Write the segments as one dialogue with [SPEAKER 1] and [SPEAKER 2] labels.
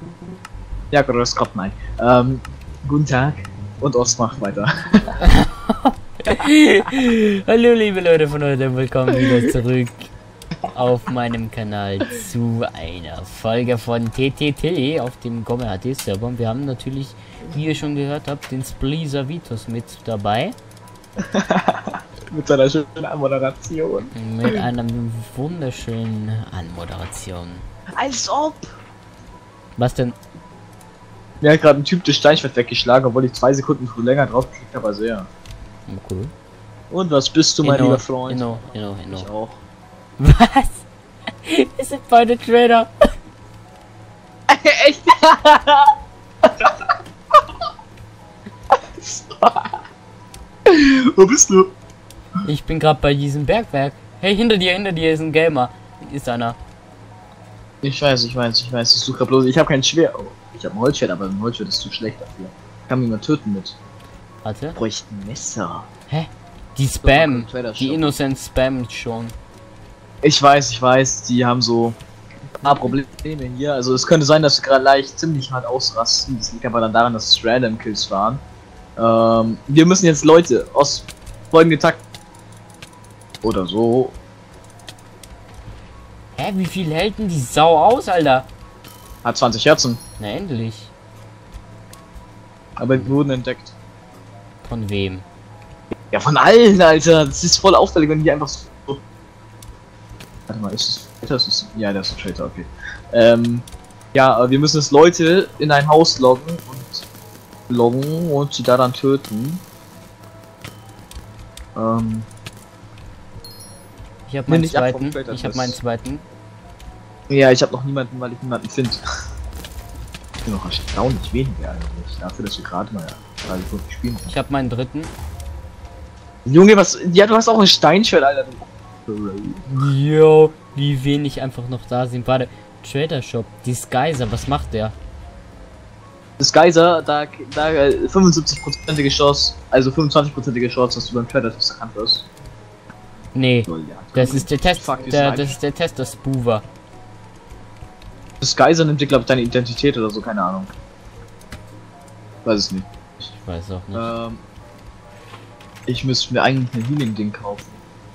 [SPEAKER 1] Ja, gut, das kommt nein. Guten Tag. Und Ost macht weiter.
[SPEAKER 2] Hallo liebe Leute von heute, willkommen wieder zurück auf meinem Kanal zu einer Folge von TTT auf dem GommelHD Server. Und wir haben natürlich, wie ihr schon gehört habt, den Spleezer Vitus mit dabei.
[SPEAKER 1] Mit seiner schönen Anmoderation.
[SPEAKER 2] Mit einer wunderschönen Anmoderation.
[SPEAKER 1] Als ob!
[SPEAKER 2] Was denn?
[SPEAKER 1] Mir hat gerade ein Typ das Steinschwert weggeschlagen, obwohl ich 2 Sekunden früh länger drauf geklickt habe, also ja.
[SPEAKER 2] Cool.
[SPEAKER 1] Und was bist du, mein lieber Freund?
[SPEAKER 2] Inno.
[SPEAKER 1] Ich auch.
[SPEAKER 2] Was? Wir sind beide Trader.
[SPEAKER 1] Echt? Wo bist du?
[SPEAKER 2] Ich bin gerade bei diesem Bergwerk. Hey, hinter dir ist ein Gamer. Ist einer.
[SPEAKER 1] Ich weiß. Ich suche gerade bloß. Ich habe kein Schwert. Oh, ich habe ein Holzschwert, aber ein Holzschwert ist zu schlecht dafür. Kann mich mal töten mit.
[SPEAKER 2] Warte.
[SPEAKER 1] Ich bräuchte ein Messer.
[SPEAKER 2] Hä? Die Spam.
[SPEAKER 1] Trader
[SPEAKER 2] Die
[SPEAKER 1] Shop.
[SPEAKER 2] Innocent spammt schon.
[SPEAKER 1] Ich weiß. Die haben so ein paar Probleme hier. Also es könnte sein, dass sie gerade leicht ziemlich hart ausrasten. Das liegt aber dann daran, dass es Random Kills waren. Wir müssen jetzt Leute aus folgendem Takt oder so.
[SPEAKER 2] Hä, wie viel hält denn die Sau aus, Alter?
[SPEAKER 1] Hat 20 Herzen,
[SPEAKER 2] Na endlich.
[SPEAKER 1] aber die wurden entdeckt.
[SPEAKER 2] Von wem?
[SPEAKER 1] Ja, von allen, Alter. Das ist voll auffällig, wenn die einfach so. Warte mal, ist es Traitor? Ja, das ist ein Traitor, okay. Ja, aber wir müssen jetzt Leute in ein Haus loggen und sie da dann töten.
[SPEAKER 2] Ich hab meinen
[SPEAKER 1] nicht ab vom
[SPEAKER 2] zweiten.
[SPEAKER 1] Trader
[SPEAKER 2] Ich hab
[SPEAKER 1] Test.
[SPEAKER 2] meinen zweiten.
[SPEAKER 1] Ja, ich habe noch niemanden, weil ich niemanden finde. Ich bin noch erstaunlich wenige eigentlich, dafür, dass wir gerade mal 3 Sekunden spielen.
[SPEAKER 2] Ich hab meinen dritten.
[SPEAKER 1] Junge, was? Ja, du hast auch ein Steinschwert, Alter.
[SPEAKER 2] Yo, wie wenig einfach noch da sind. Warte, Trader Shop. Disguiser, was macht der?
[SPEAKER 1] Das Geyser, da 75%ige Chance, also 25%ige Chance, dass du beim Trader Test erkannt wirst.
[SPEAKER 2] Nee,
[SPEAKER 1] Lol, ja.
[SPEAKER 2] das ist der Test.
[SPEAKER 1] Fuck,
[SPEAKER 2] Das ist der Tester Spoover.
[SPEAKER 1] Das Geyser nimmt dir, glaube ich, deine Identität oder so, keine Ahnung. Weiß es nicht.
[SPEAKER 2] Ich weiß auch nicht.
[SPEAKER 1] Ich müsste mir eigentlich ein Healing-Ding kaufen.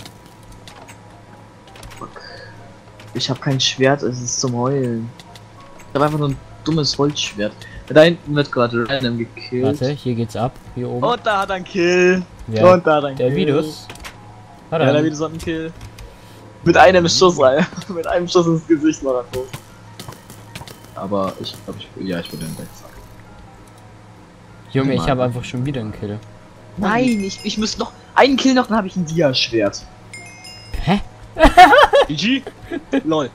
[SPEAKER 1] Fuck. Ich habe kein Schwert, es ist zum Heulen. Ich habe einfach nur ein dummes Holzschwert. Da hinten wird gerade random gekillt.
[SPEAKER 2] Warte, hier geht's ab. Hier oben.
[SPEAKER 1] Und da hat er einen Kill.
[SPEAKER 2] Ja,
[SPEAKER 1] Und da hat er einen
[SPEAKER 2] der
[SPEAKER 1] Kill.
[SPEAKER 2] Vidus. Hat
[SPEAKER 1] Ja,
[SPEAKER 2] er
[SPEAKER 1] der Vidus hat einen Kill. Mit einem Schuss, Alter. Mit einem Schuss ins Gesicht war er tot. Aber ich glaube, ich wurde entdeckt.
[SPEAKER 2] Junge, ich habe einfach schon wieder einen Kill.
[SPEAKER 1] Nein, ich muss noch einen Kill noch, dann habe ich ein Dia-Schwert.
[SPEAKER 2] Hä?
[SPEAKER 1] GG. Lol.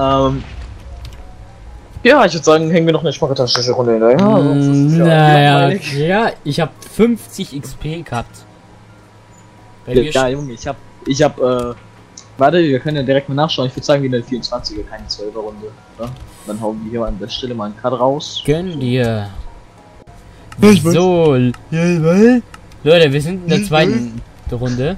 [SPEAKER 1] Ja, ich würde sagen, hängen wir noch eine spartanische Runde hinterher.
[SPEAKER 2] Naja, ja, ich habe 50 XP gehabt. Bei mir
[SPEAKER 1] Ja, Junge, ich hab, warte, wir können ja direkt mal nachschauen. Ich würde sagen, wie eine 24er, keine 12er Runde, oder? Dann hauen wir hier an der Stelle mal einen Cut raus.
[SPEAKER 2] gönn dir.
[SPEAKER 1] Ich weiß.
[SPEAKER 2] So, Leute, wir sind in der zweiten Runde.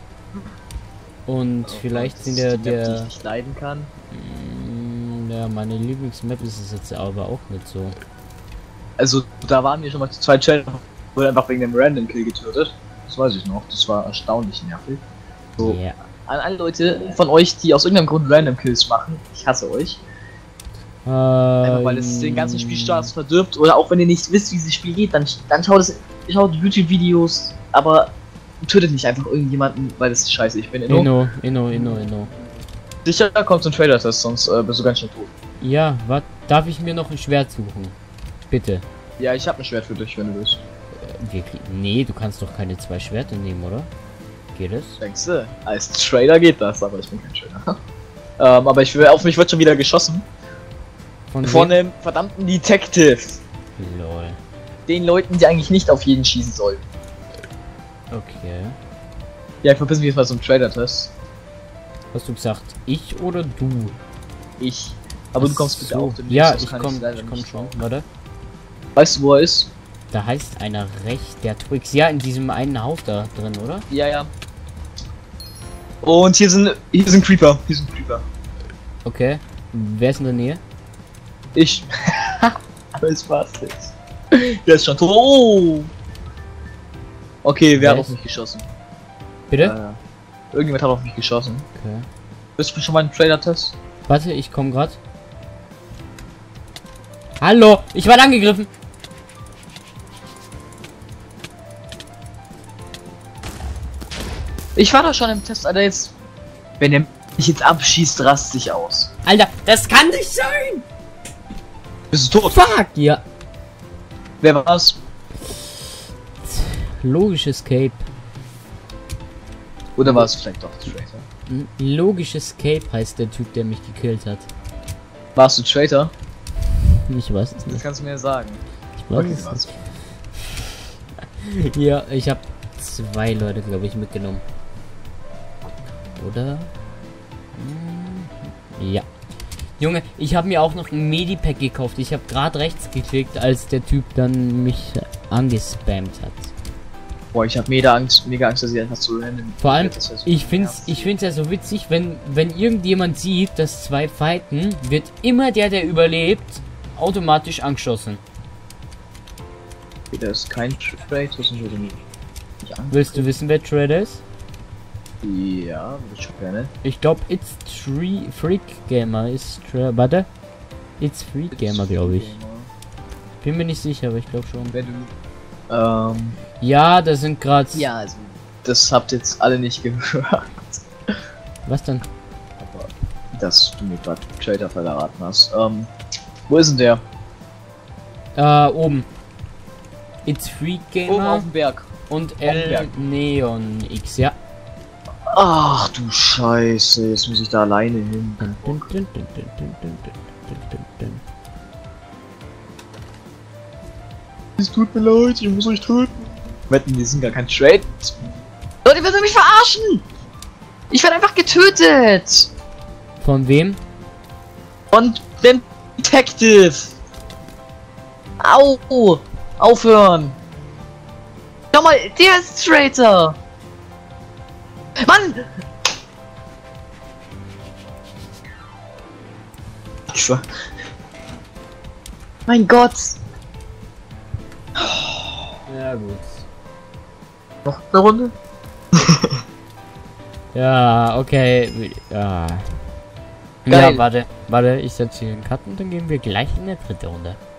[SPEAKER 2] Und vielleicht sind
[SPEAKER 1] die Map, die ich
[SPEAKER 2] der
[SPEAKER 1] nicht leiden kann.
[SPEAKER 2] ja, meine Lieblingsmap ist es jetzt aber auch nicht so.
[SPEAKER 1] Also, da waren wir schon mal zu 2 Channel, wurde einfach wegen dem Random Kill getötet. Das weiß ich noch, das war erstaunlich nervig. So,
[SPEAKER 2] Ja.
[SPEAKER 1] an alle Leute von euch, die aus irgendeinem Grund Random Kills machen, ich hasse euch. Einfach weil es den ganzen Spielspaß verdirbt, oder auch wenn ihr nicht wisst, wie dieses Spiel geht, dann schaut YouTube-Videos, aber tötet nicht einfach irgendjemanden, weil das ist scheiße. Ich bin Inno.
[SPEAKER 2] Inno.
[SPEAKER 1] Sicher kommt zum Trader-Test, sonst bist du ganz schön tot.
[SPEAKER 2] Ja, was? Darf ich mir noch ein Schwert suchen? Bitte.
[SPEAKER 1] Ja, ich habe ein Schwert für dich, wenn du willst.
[SPEAKER 2] Nee, du kannst doch keine 2 Schwerter nehmen, oder? Geht es?
[SPEAKER 1] Denkst du? Als Trader geht das, aber ich bin kein Trader. Aber auf mich wird schon wieder geschossen. Von
[SPEAKER 2] wem?
[SPEAKER 1] dem verdammten Detective.
[SPEAKER 2] Lol.
[SPEAKER 1] Den Leuten, die eigentlich nicht auf jeden schießen sollen.
[SPEAKER 2] Okay.
[SPEAKER 1] Ja, ich verpiss mich jetzt mal zum Trader-Test.
[SPEAKER 2] Hast du gesagt, ich oder du?
[SPEAKER 1] Ich. Aber du kommst bitte
[SPEAKER 2] So.
[SPEAKER 1] auch demnächst,
[SPEAKER 2] Ja,
[SPEAKER 1] das
[SPEAKER 2] ich
[SPEAKER 1] kann
[SPEAKER 2] komm
[SPEAKER 1] leider nicht.
[SPEAKER 2] schon. Warte.
[SPEAKER 1] Weißt du, wo er ist?
[SPEAKER 2] Da heißt einer recht, der Twix. Ja, in diesem einen Haus da drin, oder?
[SPEAKER 1] Ja. Und hier sind Creeper. Hier sind Creeper.
[SPEAKER 2] Okay. Wer ist in der Nähe?
[SPEAKER 1] Ich. Das war's jetzt. Der ist schon tot. Oh! Okay, wer hat auf mich geschossen?
[SPEAKER 2] Bitte?
[SPEAKER 1] Irgendjemand hat auf mich geschossen.
[SPEAKER 2] Okay.
[SPEAKER 1] Bist du schon mal im Trailer-Test?
[SPEAKER 2] Warte, ich komme gerade. Hallo, ich war angegriffen.
[SPEAKER 1] Ich war da schon im Test, Alter, jetzt. Wenn er mich jetzt abschießt, rast sich aus.
[SPEAKER 2] Alter, das kann nicht sein.
[SPEAKER 1] Bist du tot?
[SPEAKER 2] Fuck, ja.
[SPEAKER 1] Wer war's?
[SPEAKER 2] Logisch Escape.
[SPEAKER 1] Oder war es vielleicht doch Traitor?
[SPEAKER 2] Logisch Escape heißt der Typ, der mich gekillt hat.
[SPEAKER 1] Warst du Traitor?
[SPEAKER 2] Ich weiß es
[SPEAKER 1] Das
[SPEAKER 2] nicht.
[SPEAKER 1] kannst du mir sagen.
[SPEAKER 2] Ich weiß es nicht. Ja, ich habe 2 Leute, glaube ich, mitgenommen. Oder? Ja. Junge, ich habe mir auch noch ein Medipack gekauft. Ich habe gerade rechts geklickt, als der Typ dann mich angespammt hat.
[SPEAKER 1] Boah, ich habe mega Angst, dass ich einfach zu random.
[SPEAKER 2] Vor allem,
[SPEAKER 1] Das heißt,
[SPEAKER 2] ich find's ja so witzig, wenn irgendjemand sieht, dass 2 fighten, wird immer der überlebt, automatisch angeschossen.
[SPEAKER 1] Da ist kein Traitor, das würde nicht
[SPEAKER 2] Willst du wissen, wer Trader ist?
[SPEAKER 1] Ja, würde ich schon gerne.
[SPEAKER 2] Ich glaube, It's Freak Gamer ist Trader. Warte. It's Freak Gamer, glaube ich. Bin mir nicht sicher, aber ich glaube schon.
[SPEAKER 1] Wenn du,
[SPEAKER 2] ja, da sind gerade.
[SPEAKER 1] ja, also, das habt jetzt alle nicht gehört.
[SPEAKER 2] Was denn?
[SPEAKER 1] Aber, dass du mir gerade Trader verraten hast. Wo ist denn der?
[SPEAKER 2] Oben. It's Freak
[SPEAKER 1] Oben
[SPEAKER 2] Gamer
[SPEAKER 1] auf dem Berg.
[SPEAKER 2] und L Neon X, ja.
[SPEAKER 1] Ach du Scheiße, jetzt muss ich da alleine hin. Es tut mir leid, ich muss euch töten. Wetten, die sind gar kein Trade. Leute, ihr werdet mich verarschen! Ich werde einfach getötet!
[SPEAKER 2] Von wem?
[SPEAKER 1] Von dem Detective! Au! Aufhören! Schau mal, der ist Traitor! Mann! Mein Gott!
[SPEAKER 2] Ja, gut.
[SPEAKER 1] Noch eine Runde?
[SPEAKER 2] Ja, okay. Ja.
[SPEAKER 1] Geil.
[SPEAKER 2] Ja, warte, ich setze hier einen Cut und dann gehen wir gleich in der 3. Runde.